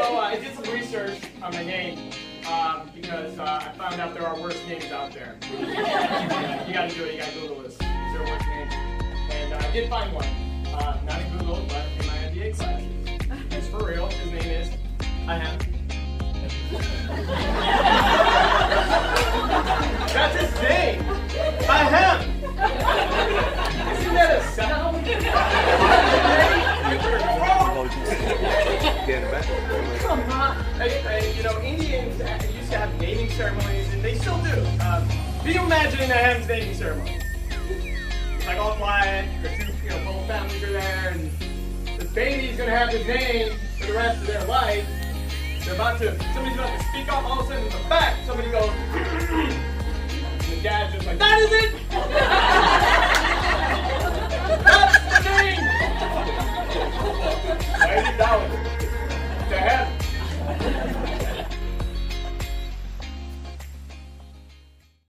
So I did some research on my name because I found out there are worse names out there. You gotta do it, you gotta Google this. Is there a worse name? And I did find one. Not in Google, but in my MBA classes. It's for real. His name is Ahem. That's his name! Ahem! Isn't that a sound? Come on! You know, Indians used to have naming ceremonies, and they still do. Can you imagine Ahem's naming ceremony? It's like all quiet, the two, both families are there, and the baby's gonna have his name for the rest of their life. Somebody's about to speak up, all of a sudden in the back, somebody goes, and the dad's just like, that is it! That's the name! Right?